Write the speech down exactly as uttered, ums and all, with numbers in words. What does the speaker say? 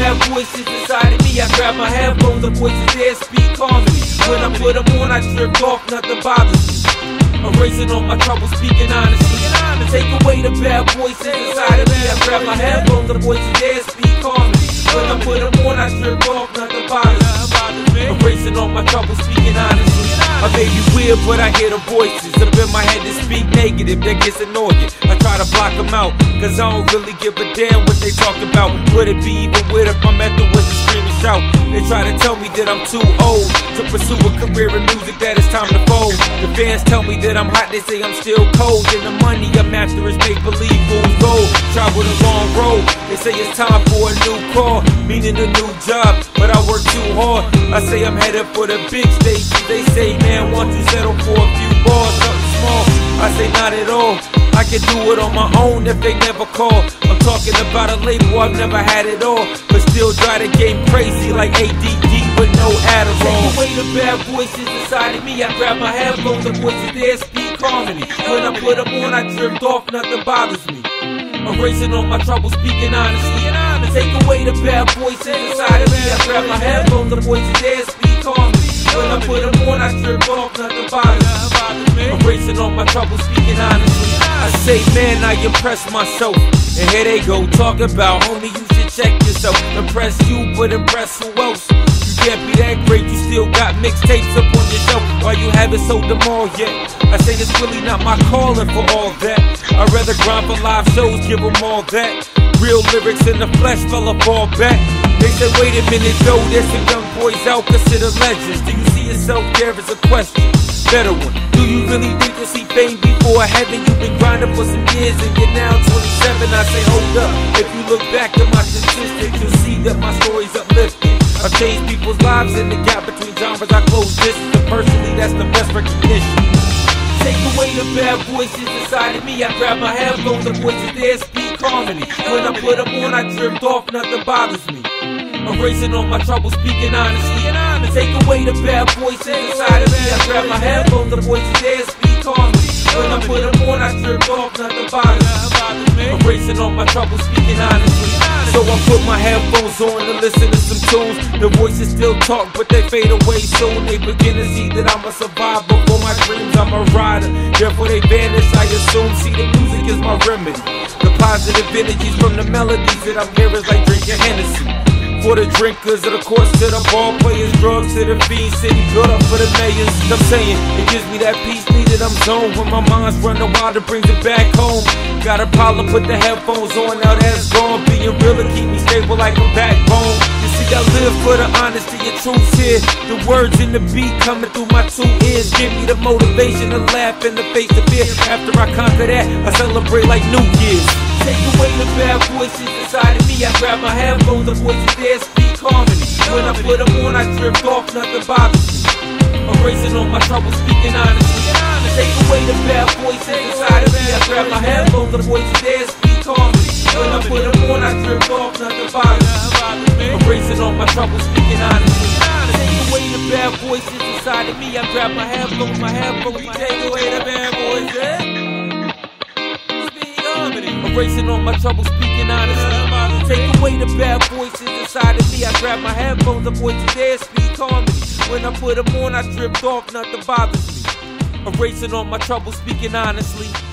bad voices inside of me. I grab my headphones, the voices there speak calmly. When I put them on, I drift off, nothing bothers me. Erasing all my troubles, speaking honestly. Take away the bad voices inside of me. I grab my headphones, the voices there speak calmly. When I put them on, I drift off, nothing bothers me. Erasing all my troubles, speaking honestly. I may be weird, but I hear the voices up in my head that speak negative, that gets annoying. I try to block them out, cause I don't really give a damn what they talk about. Would it be even weird if I'm at the with the scream and shout? They try to tell me that I'm too old to pursue a career in music, that it's time to fold. The fans tell me that I'm hot, they say I'm still cold. And the money I'm after is make-believe, fools gold. Travel the long road, they say it's time for a new call, meaning a new job, but I work too hard. I say I'm headed for the big stages. They say, man, won't you settle for a few bars, something small? I say not at all. I can do it on my own if they never call. I'm talking about a label, I've never had it all, but still drive the game crazy like A D D with no Adderall. Take away the bad voices inside of me. I grab my headphones, the voices there speak harmony. When I put them on, I drift off, nothing bothers me. Erasing all my troubles, speaking honestly. Take away the bad voices inside of me. I grab my headphones, the voices there speak harmony. When I put them on, I drift off, nothing bothers me. Erasing all my troubles, speaking honestly. I say, man, I impress myself. And here they go, talk about, homie, you should check yourself. Impress you, but impress who else? You can't be that great, you still got mixtapes up on your shelf. Why you haven't sold them all yet? I say it's really not my calling for all that. I'd rather grind for live shows, give them all that. Real lyrics in the flesh, fella, fall back. They say, wait a minute, though, there's some young boys out considered legends. Do you see yourself there as a question? Better one. Do you really think you'll see fame before heaven? You've been grinding for some years and you're now twenty-seven. I say, hold up. If you look back at my statistics, you'll see that my story's uplifting. I've changed people's lives in the gap between genres. I close distance, and personally, that's the best recognition. Take away the bad voices inside of me. I grab my headphones, the voices there speak harmony. When I put them on, I drift off, nothing bothers me. Erasing all my troubles, speaking honestly. Take away the bad voices inside of me. I grab my headphones, the voices there speak harmony. When I put them on, I drift off, nothing bothers me. Erasing all my troubles, speaking honestly. So I put my headphones on to listen to some tunes. The voices still talk, but they fade away soon. They begin to see that I'm a survivor. For my dreams, I'm a rider. Therefore they vanish, I assume. See, the music is my remedy. The positive energies from the melodies that I'm hearing is like drinking Hennessy. For the drinkers of the course, to the ball players, drugs to the fiends, city good up for the millions. I'm saying, it gives me that peace needed, I'm zoned. When my mind's running wild, it brings it back home. Got a problem, put the headphones on, now that's gone. Being real and keep me stable like a backbone. You see, I live for the honesty and truth here. The words in the beat coming through my two ears give me the motivation to laugh in the face of fear. After I conquer that, I celebrate like New Year's. Take away the bad voices inside of me. I grab my headphones, the voices there speak harmony. When I put them on, I drift off, nothing bothers me. Erasing all my troubles, speaking honestly. Take away the bad voices inside of me. I grab my headphones, the voices there speak harmony. When I put them on, I drift off, nothing bothers me. Erasing all my troubles, speaking honestly. Take away the bad voices inside of me. I grab my headphones, my headphones. Take away the bad voices. Erasing all my troubles, speaking honestly. Take away the bad voices inside of me. I grab my headphones, the voices there speak harmony. When I put them on, I drift off, nothing bothers me. Erasing all my troubles, speaking honestly.